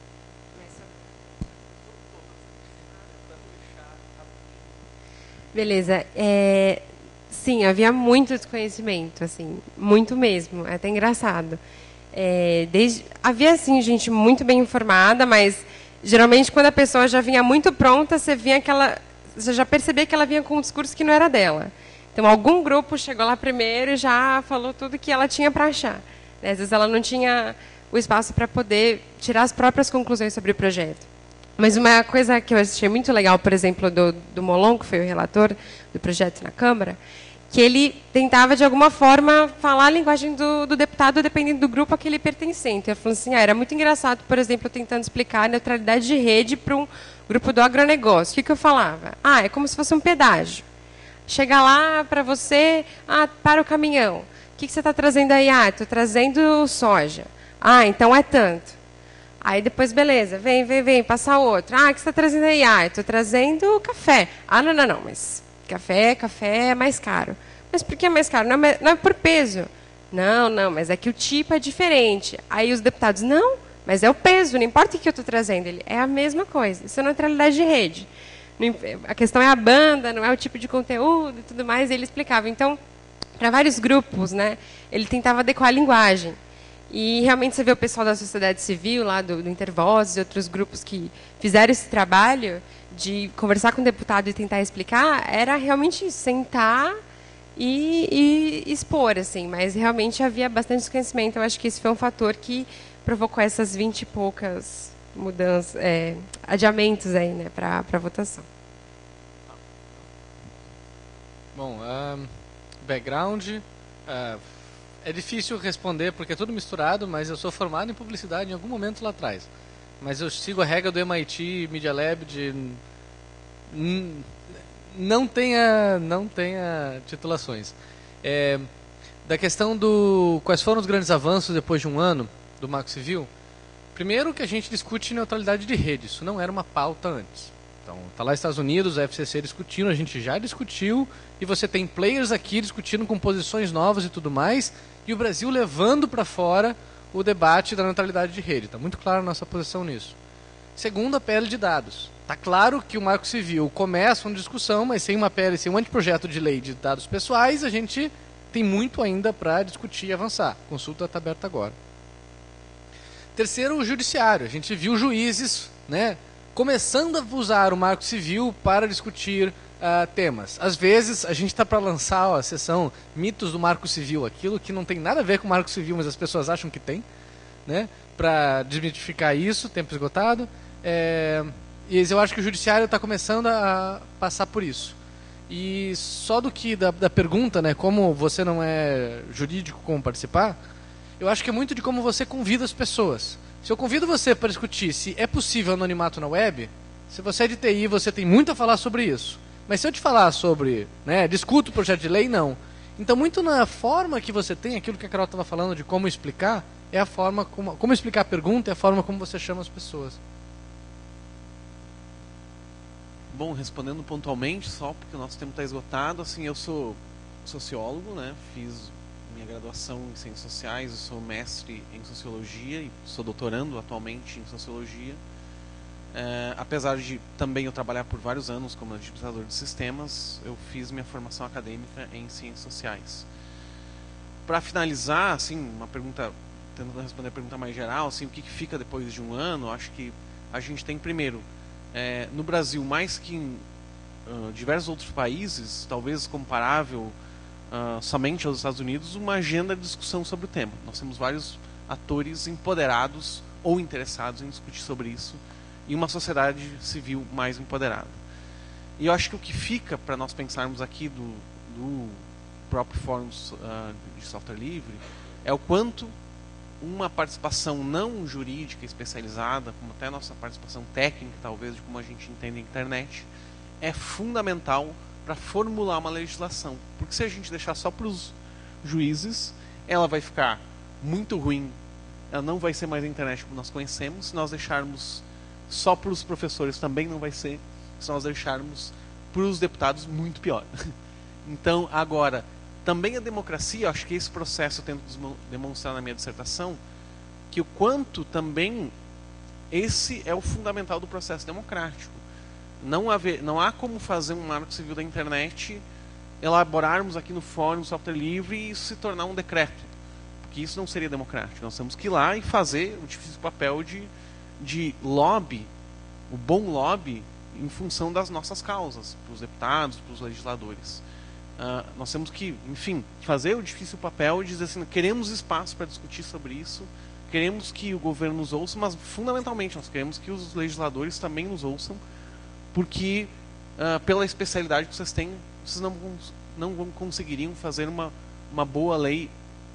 Beleza. É, sim, havia muito desconhecimento, assim, muito mesmo. É até engraçado. É, desde, havia, assim, gente muito bem informada, mas geralmente quando a pessoa já vinha muito pronta, você vinha aquela, você já percebia que ela vinha com um discurso que não era dela. Então, algum grupo chegou lá primeiro e já falou tudo que ela tinha para achar. Né? Às vezes ela não tinha o espaço para poder tirar as próprias conclusões sobre o projeto. Mas uma coisa que eu achei muito legal, por exemplo, do, do Molon, que foi o relator do projeto na Câmara, que ele tentava, de alguma forma, falar a linguagem do, do deputado, dependendo do grupo a que ele pertencia. Então, eu falei assim, ah, era muito engraçado, por exemplo, tentando explicar a neutralidade de rede para um grupo do agronegócio. O que, que eu falava? Ah, é como se fosse um pedágio. Chega lá para você, ah, para o caminhão. O que, que você está trazendo aí? Ah, estou trazendo soja. Ah, então é tanto. Aí depois, beleza, vem, vem, vem, passa outro. Ah, o que você está trazendo aí? Ah, estou trazendo café. Ah, não, não, não, mas café, café é mais caro. Mas por que é mais caro? Não é, não é por peso. Não, não, mas é que o tipo é diferente. Aí os deputados, não, mas é o peso, não importa o que eu estou trazendo. Ele, é a mesma coisa, isso é neutralidade de rede. A questão é a banda, não é o tipo de conteúdo e tudo mais. E ele explicava. Então, para vários grupos, né, ele tentava adequar a linguagem. E realmente você vê o pessoal da sociedade civil, lá do, do Intervozes e outros grupos que fizeram esse trabalho de conversar com o deputado e tentar explicar, era realmente sentar e, e expor, assim. Mas realmente havia bastante desconhecimento. Eu acho que esse foi um fator que provocou essas vinte e poucas mudanças, é, adiamentos aí, né, para a votação. Bom, um, background, uh, é difícil responder porque é tudo misturado, mas eu sou formado em publicidade em algum momento lá atrás. Mas eu sigo a regra do M I T Media Lab de não tenha, não tenha titulações. É, da questão do quais foram os grandes avanços depois de um ano do Marco Civil, primeiro que a gente discute neutralidade de rede, isso não era uma pauta antes. Então, está lá nos Estados Unidos, a F C C discutindo, a gente já discutiu, e você tem players aqui discutindo com posições novas e tudo mais, e o Brasil levando para fora o debate da neutralidade de rede. Está muito clara a nossa posição nisso. Segundo, a P L de dados. Está claro que o Marco Civil começa uma discussão, mas sem uma P L, sem um anteprojeto de lei de dados pessoais, a gente tem muito ainda para discutir e avançar. A consulta está aberta agora. Terceiro, o judiciário. A gente viu juízes, né, começando a usar o Marco Civil para discutir uh, temas. Às vezes, a gente está para lançar ó, a sessão Mitos do Marco Civil, aquilo que não tem nada a ver com o Marco Civil, mas as pessoas acham que tem, né, para desmitificar isso, tempo esgotado. É, e eu acho que o judiciário está começando a passar por isso. E só do que da, da pergunta, né, como você não é jurídico, como participar, eu acho que é muito de como você convida as pessoas. Se eu convido você para discutir se é possível anonimato na web, se você é de T I, você tem muito a falar sobre isso. Mas se eu te falar sobre, né, discuto o projeto de lei, não. Então, muito na forma que você tem, aquilo que a Carol estava falando de como explicar, é a forma como, como explicar a pergunta, é a forma como você chama as pessoas. Bom, respondendo pontualmente, só porque o nosso tempo está esgotado, assim, eu sou sociólogo, né? Fiz minha graduação em Ciências Sociais, eu sou mestre em Sociologia e sou doutorando atualmente em Sociologia. É, apesar de também eu trabalhar por vários anos como administrador de sistemas, eu fiz minha formação acadêmica em Ciências Sociais. Para finalizar, assim, uma pergunta, tentando responder a pergunta mais geral, assim, o que, que fica depois de um ano, acho que a gente tem primeiro, é, no Brasil, mais que em uh, diversos outros países, talvez comparável uh, somente aos Estados Unidos, uma agenda de discussão sobre o tema. Nós temos vários atores empoderados ou interessados em discutir sobre isso, e uma sociedade civil mais empoderada. E eu acho que o que fica para nós pensarmos aqui do, do próprio Fórum uh, de Software Livre é o quanto uma participação não jurídica especializada, como até a nossa participação técnica, talvez, de como a gente entende a internet, é fundamental para formular uma legislação. Porque se a gente deixar só para os juízes, ela vai ficar muito ruim, ela não vai ser mais a internet como nós conhecemos. Se nós deixarmos só para os professores, também não vai ser. Se nós deixarmos para os deputados, muito pior. Então, agora, também a democracia, acho que esse processo eu tento demonstrar na minha dissertação, que o quanto também esse é o fundamental do processo democrático. Não, haver, não há como fazer um marco civil da internet, elaborarmos aqui no Fórum Software Livre e isso se tornar um decreto. Porque isso não seria democrático. Nós temos que ir lá e fazer o difícil papel de de lobby, o bom lobby em função das nossas causas, para os deputados, para os legisladores. Uh, nós temos que, enfim, fazer o difícil papel de dizer assim, queremos espaço para discutir sobre isso, queremos que o governo nos ouça, mas fundamentalmente nós queremos que os legisladores também nos ouçam, porque uh, pela especialidade que vocês têm, vocês não, não conseguiriam fazer uma, uma boa lei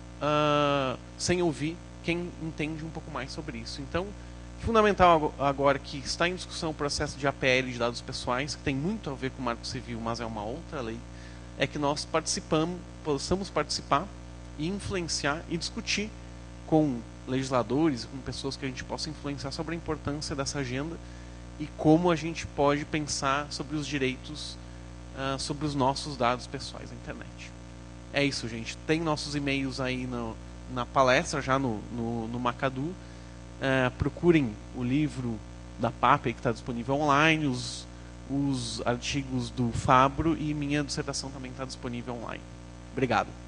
uh, sem ouvir quem entende um pouco mais sobre isso. Então, fundamental agora que está em discussão o processo de A P L de dados pessoais, que tem muito a ver com o Marco Civil, mas é uma outra lei, é que nós participamos, possamos participar e influenciar e discutir com legisladores, com pessoas que a gente possa influenciar sobre a importância dessa agenda e como a gente pode pensar sobre os direitos, uh, sobre os nossos dados pessoais na internet. É isso, gente. Tem nossos e-mails aí no, na palestra, já no, no, no Macadu. Uh, procurem o livro da P A P, que está disponível online, os, os artigos do Fabro, e minha dissertação também está disponível online. Obrigado.